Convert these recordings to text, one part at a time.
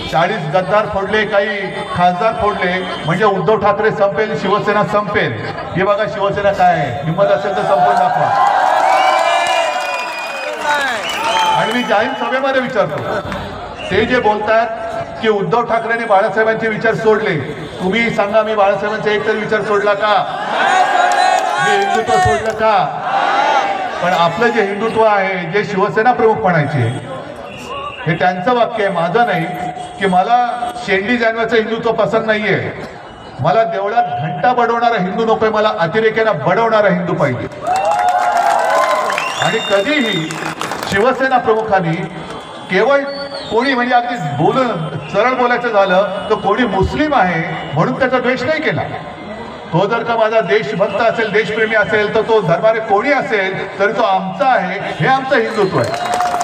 40 गद्दार फोडले, काही खासदार फोडले म्हणजे उद्धव ठाकरे संपेल, शिवसेना संपेल. हे बघा शिवसेना काय आहे, हिंमत असेल तर संपून दाखवा. आणि मी जाहीर सभेमध्ये विचारतो, ते जे बोलतात की उद्धव ठाकरेंनी बाळासाहेबांचे विचार सोडले, तुम्ही सांगा मी बाळासाहेबांचा एक तरी विचार सोडला का? मी हिंदुत्व सोडलं का? पण आपलं जे हिंदुत्व आहे, जे शिवसेना प्रमुख म्हणायचे, हे त्यांचं वाक्य आहे, माझं नाही, की मला शेंडी जानव्याचं हिंदुत्व पसंत नाहीये, मला देवळात घंटा बडवणारा हिंदू नकोय, मला अतिरेक्यानं बडवणारा हिंदू पाहिजे. आणि कधीही शिवसेना प्रमुखांनी केवळ कोणी म्हणजे अगदी बोलून सरळ बोलायचं झालं तर कोणी मुस्लिम आहे म्हणून त्याचा द्वेष नाही केला. तो जर का माझा देशभक्त असेल, देशप्रेमी असेल, तर तो धर्माने कोणी असेल तरी तो आमचा आहे, हे आमचं हिंदुत्व आहे.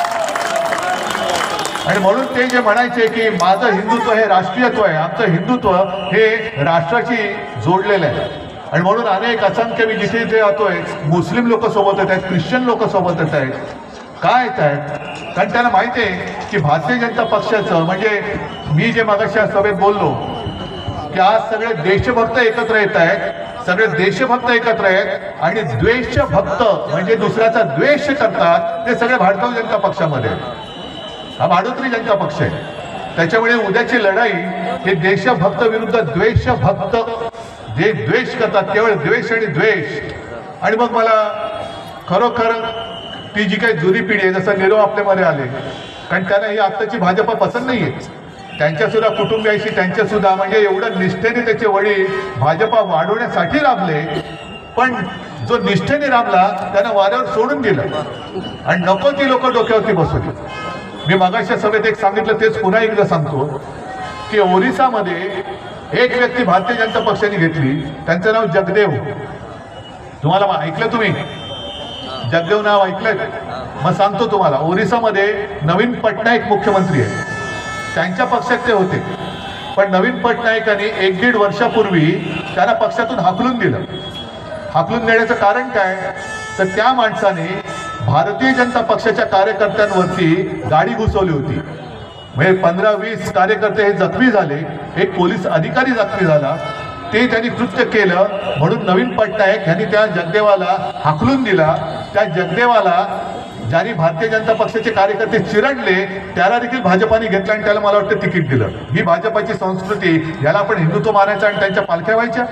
आणि म्हणून ते जे म्हणायचे की माझं हिंदुत्व हे राष्ट्रीयत्व आहे, आमचं हिंदुत्व हे राष्ट्राशी जोडलेलं आहे. आणि म्हणून अनेक असंख्य मी जिथे जे जातोय मुस्लिम लोक सोबत येत आहेत, ख्रिश्चन लोक सोबत येत आहेत. काय येत आहेत? कारण त्यांना माहिती आहे की भारतीय जनता पक्षाचं म्हणजे मी जे मगाशी सभेत बोललो की आज सगळे देशभक्त एकत्र येत आहेत, सगळे देशभक्त एकत्र आहेत आणि द्वेषभक्त म्हणजे दुसऱ्याचा द्वेष करतात ते सगळे भारतीय जनता पक्षामध्ये. हा भाडोत्री जनता पक्ष आहे. त्याच्यामुळे उद्याची लढाई हे देशभक्त विरुद्ध द्वेषभक्त, जे द्वेष करतात केवळ द्वेष आणि द्वेष. आणि मग मला खरोखर ती जी काही जुनी पिढी आहे, जसं निरो आपल्यामध्ये आले, कारण त्यांना ही आत्ताची भाजपा पसंत नाही आहे. त्यांच्यासुद्धा कुटुंबियाशी त्यांच्यासुद्धा म्हणजे एवढं निष्ठेने त्याचे वडील भाजपा वाढवण्यासाठी राबले, पण जो निष्ठेने राबला त्यानं वाऱ्यावर सोडून गेलं आणि नको ती लोक डोक्यावरती बसवली. मी मगाच्या सभेत एक सांगितलं, तेच पुन्हा एकदा सांगतो की ओरिसामध्ये एक व्यक्ती भारतीय जनता पक्षाने घेतली, त्यांचं नाव जगदेव. तुम्हाला ऐकलं? तुम्ही जगदेव नाव ऐकलंय? मग सांगतो तुम्हाला, ओरिसामध्ये नवीन पटनायक मुख्यमंत्री आहे, त्यांच्या पक्षात ते होते. पण नवीन पटनायकांनी 1-1.5 वर्षापूर्वी त्यांना पक्षातून हाकलून दिलं. हाकलून देण्याचं कारण काय? तर त्या माणसाने भारतीय जनता पक्षाच्या कार्यकर्त्यांवरती गाडी घुसवली होती. म्हणजे 15-20 कार्यकर्ते हे जखमी झाले, एक पोलीस अधिकारी जखमी झाला. ते त्यांनी कृत्य केलं म्हणून नवीन पटनायक यांनी त्या जगदेवाला हाकलून दिला. त्या जगदेवाला ज्यांनी भारतीय जनता पक्षाचे कार्यकर्ते चिरडले त्याला देखील भाजपाने घेतलं आणि त्याला मला वाटतं तिकीट दिलं. ही भाजपाची संस्कृती, याला आपण हिंदुत्व मानायचं आणि त्यांच्या पालख्या व्हायच्या.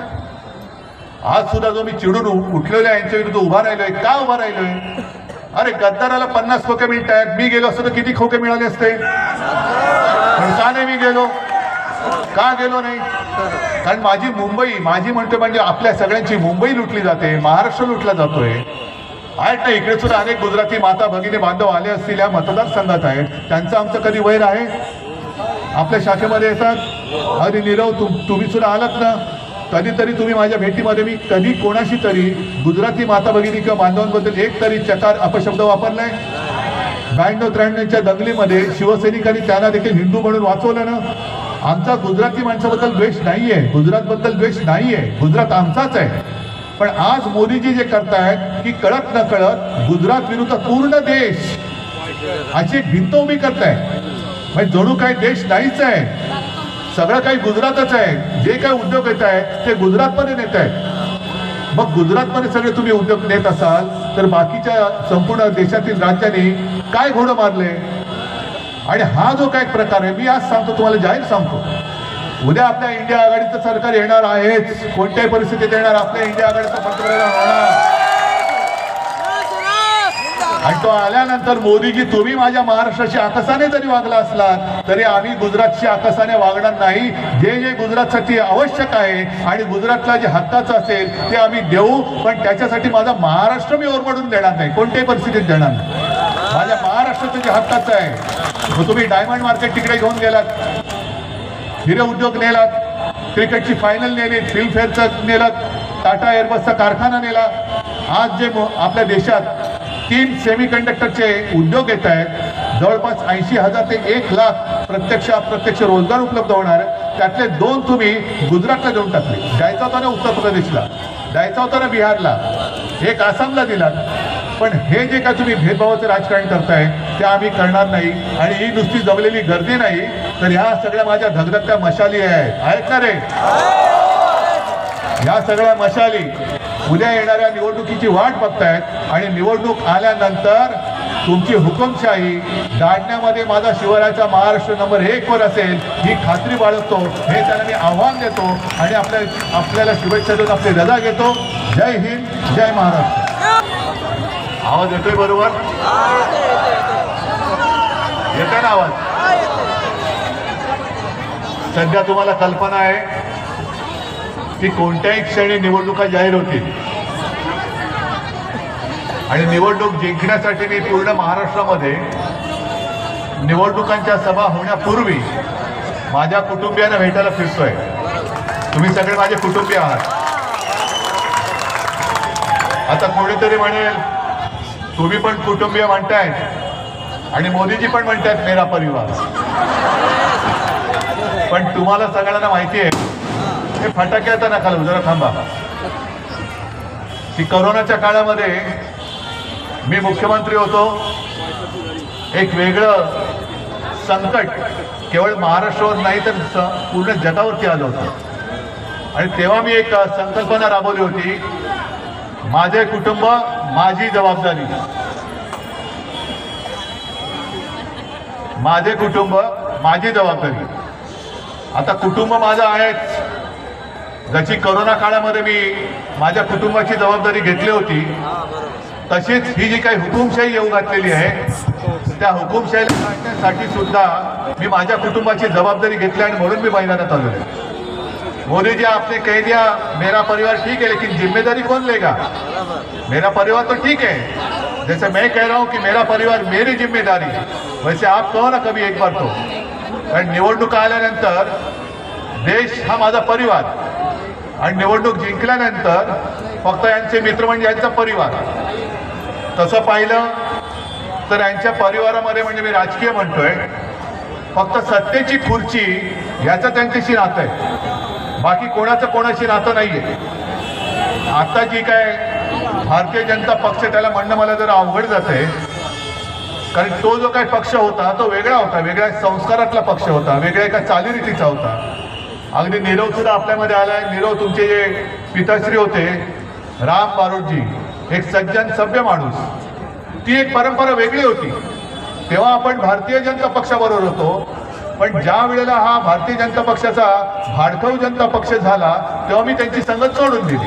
आज सुद्धा जो मी चिडून उठलेलो आहे यांच्या विरुद्ध उभा राहिलोय, का उभा राहिलोय? अरे गद्दाराला 50 खोके मिळत आहेत, मी गेलो असतो तर किती खोके मिळाले असते? पण का नाही मी गेलो? का गेलो नाही? कारण माझी मुंबई, माझी म्हणतो म्हणजे आपल्या सगळ्यांची मुंबई लुटली जाते, महाराष्ट्र लुटला जातोय. आहेत ना इकडे सुद्धा अनेक गुजराती माता भगिनी बांधव आले असतील या मतदारसंघात आहेत, त्यांचं आमचं कधी वैर आहे? आपल्या शाखेमध्ये येतात, अरे नीरव तुम्ही सुद्धा आलात ना, कधीतरी तुम्ही माझ्या भेटीमध्ये मी कधी कोणाशी तरी गुजराती माता भगिनी किंवा बांधवांबद्दल एक तरी चकार अपशब्द वापरलाय? 92-93च्या दंगलीमध्ये शिवसैनिकांनी त्यांना देखील हिंदू म्हणून वाचवलं ना. आमचा गुजराती माणसाबद्दल द्वेष नाहीये, गुजरातबद्दल द्वेष नाहीये, गुजरात आमचाच आहे. पण आज मोदीजी जे करतायत की कळत न कळत गुजरात विरुद्ध पूर्ण देश अशी एक भिंत उभी करताय. म्हणजे जणू काही देश नाहीच आहे, सगळं काही गुजरातच आहे. जे काही उद्योग येत आहेत ते गुजरातमध्ये नेत आहेत. मग गुजरातमध्ये सगळे तुम्ही उद्योग नेत असाल तर बाकीच्या संपूर्ण देशातील राज्यांनी काय घोडं मारले? आणि हा जो काय प्रकार आहे, मी आज सांगतो तुम्हाला, जाहीर सांगतो, उद्या आपल्या इंडिया आघाडीचं सरकार येणार आहेच. कोणत्याही परिस्थितीत येणार, आपल्या इंडिया आघाडीचा पंतप्रधान होणार. आणि तो आल्यानंतर मोदीजी तुम्ही माझ्या महाराष्ट्राची आकसाने जरी वागला असलात तरी आम्ही गुजरातची आकसाने वागणार नाही. जे जे गुजरातसाठी आवश्यक आहे आणि गुजरातला जे हक्काचं असेल ते आम्ही देऊ, पण त्याच्यासाठी माझा महाराष्ट्र मी ओरबडून देणार नाही, कोणत्याही परिस्थितीत देणार नाही. माझ्या महाराष्ट्राचं जे हक्काचं आहे, मग तुम्ही डायमंड मार्केट तिकडे घेऊन गेलात, हिरे उद्योग नेलात, क्रिकेटची फायनल नेली, फिल्मफेअरचं नेलात, टाटा एअरबसचा कारखाना नेला. आज जे आपल्या देशात 3 सेमीकंडक्टरचे उद्योग येत आहेत, जवळपास 80,000 ते 1,00,000 प्रत्यक्ष अप्रत्यक्ष रोजगार उपलब्ध होणार आहे. त्यातले 2 तुम्ही गुजरातला देऊन टाकले. द्यायचा होता ना उत्तर प्रदेशला, द्यायचा होता ना बिहारला, एक आसामला दिला. पण हे जे काय तुम्ही भेदभावाचं राजकारण करताय त्या आम्ही करणार नाही. आणि ही नुसती जमलेली गर्दी नाही, तर ह्या सगळ्या माझ्या धगधगत्या मशाली आहेत ना रे? ह्या सगळ्या मशाली उद्या येणाऱ्या निवडणुकीची वाट बघतायत आणि निवडणूक आल्यानंतर तुमची हुकुमशाही दाढण्यामध्ये माझा शिवरायाचा महाराष्ट्र नंबर 1 वर असेल ही खात्री बाळगतो. हे त्यांना मी आव्हान देतो आणि आपल्याला शुभेच्छा देऊन आपली रजा घेतो. जय हिंद, जय महाराष्ट्र. आवाज येतोय बरोबर? येतोय ना आवाज? सध्या तुम्हाला कल्पना आहे की कोणत्याही क्षणी निवडणुका जाहीर होतील आणि निवडणूक जिंकण्यासाठी मी पूर्ण महाराष्ट्रामध्ये निवडणुकांच्या सभा होण्यापूर्वी माझ्या कुटुंबियांना भेटायला फिरतोय. तुम्ही सगळे माझे कुटुंबीय आहात. आता कोणीतरी म्हणेल तुम्ही पण कुटुंबीय म्हणतायत आणि मोदीजी पण म्हणतायत मेरा परिवार. पण तुम्हाला सगळ्यांना माहिती आहे, हे फटाके आता नका लावू, जरा थांबा. की कोरोनाच्या काळामध्ये मी मुख्यमंत्री होतो. एक वेगळं संकट केवळ महाराष्ट्रावर नाही तर पूर्ण जगावरती आलं होतं. आणि तेव्हा मी एक संकल्पना राबवली होती, माझे कुटुंब माझी जबाबदारी. माझे कुटुंब माझी जबाबदारी. आता कुटुंब माझं आहेच. जशी कोरोना काळामध्ये मी माझ्या कुटुंबाची जबाबदारी घेतली होती, तशीच ही जी काही हुकुमशाही येऊ घातलेली आहे त्या हुकुमशाहीला काढण्यासाठी सुद्धा मी माझ्या कुटुंबाची जबाबदारी घेतली आणि म्हणून मी मैदानात आलो. मोदी जी आपने कह दिया मेरा परिवार ठीक है, लेकिन जिम्मेदारी कौन लेगा? मेरा परिवार तो ठीक है, जैसे मैं कह रहा हूं कि मेरा परिवार मेरी जिम्मेदारी है, वैसे आप कहो ना कभी एक बार तो. कारण निवडणुका आल्यानंतर देश हा माझा परिवार आणि निवडणूक जिंकल्यानंतर फक्त यांचे मित्र म्हणजे यांचा परिवार. तसं पाहिलं तर यांच्या परिवारामध्ये म्हणजे मी राजकीय म्हणतोय, फक्त सत्तेची खुर्ची याचं त्यांच्याशी नातं आहे, बाकी कोणाचं कोणाशी नातं नाहीये. आता जी काय भारतीय जनता पक्ष त्याला म्हणणं मला जरा अवघड जाते, कारण तो जो काही पक्ष होता तो वेगळा होता, वेगळ्या संस्कारातला पक्ष होता, वेगळ्या एका चालीरीतीचा होता. अगदी नीरव सुद्धा आपल्यामध्ये आलाय. नीरव तुमचे जे पिताश्री होते राम बारोटजी, एक सज्जन सभ्य माणूस, ती एक परंपरा वेगळी होती. तेव्हा आपण भारतीय जनता पक्षाबरोबर होतो, पण ज्या वेळेला हा भारतीय जनता पक्षाचा भाडखाऊ जनता पक्ष झाला तेव्हा मी त्यांची संगत सोडून दिली.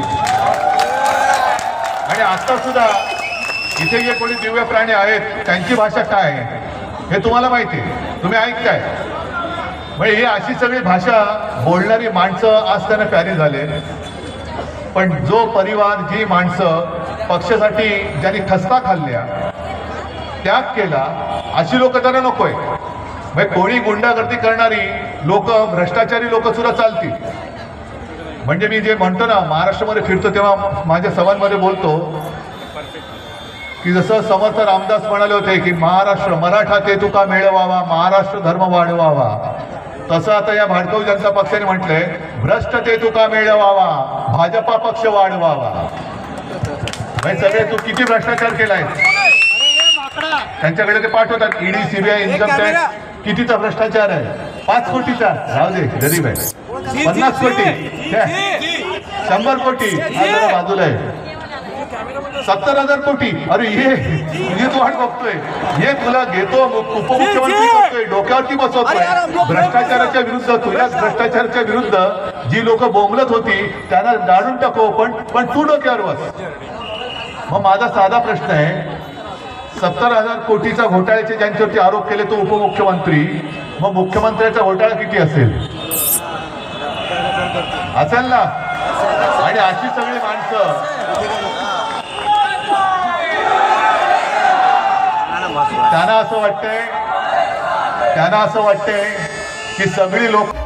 आणि आता सुद्धा इथे जे कोणी दिव्य प्राणी आहेत त्यांची भाषा काय आहे हे तुम्हाला माहिती आहे, तुम्ही ऐकताय. म्हणजे ही अशी सगळी भाषा बोलणारी माणसं आज त्यांना प्यारी झाले. पण जो परिवार, जी माणसं पक्षासाठी ज्यांनी खस्ता खाल्ल्या, त्याग केला, अशी लोक त्यांना नकोय. म्हणजे कोणी गुंडागर्दी करणारी लोक, भ्रष्टाचारी लोक सुद्धा चालतील. म्हणजे मी जे म्हणतो ना, महाराष्ट्रामध्ये फिरतो तेव्हा माझ्या सभांमध्ये बोलतो की जसं समर्थ रामदास म्हणाले होते की महाराष्ट्र मराठा ते तुका मेळवावा, महाराष्ट्र धर्म वाढवावा, तसं आता या भाडखाऊ जनता पक्षाने म्हटलंय भ्रष्ट ते तुका मेळवावा, भाजपा पक्ष वाढवावा. सगळे तू किती भ्रष्टाचार केलाय त्यांच्याकडे ते पाठवतात. ईडी, सीबीआय, इन्कम टॅक्स, कितीचा भ्रष्टाचार आहे? 5 कोटीचा, राहू दे गरीब आहे. 50 कोटी, 100 कोटी बाजूला आहे. 70,000 कोटी, अरे ये तुझी तू वाट बघतोय, ये तुला घेतो उपमुख्यमंत्री करतोय, डोक्यावरती बसवतोय. भ्रष्टाचाराच्या विरुद्ध, तुझ्याच भ्रष्टाचाराच्या विरुद्ध जी लोक बोंबलत होती त्यांना दाढून टाको, पण तू डोक्यावर बस. मग माझा साधा प्रश्न आहे, 70,000 कोटीचा घोटाळ्याचे ज्यांच्यावरती आरोप केले तो उपमुख्यमंत्री, मग मुख्यमंत्र्याचा घोटाळा किती असेल ना? आणि अशी सगळी माणसं त्यांना असं वाटतंय की सगळी लोक